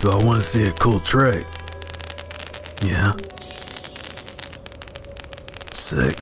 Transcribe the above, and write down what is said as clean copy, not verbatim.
Do I want to see a cool trick? Yeah. Sick.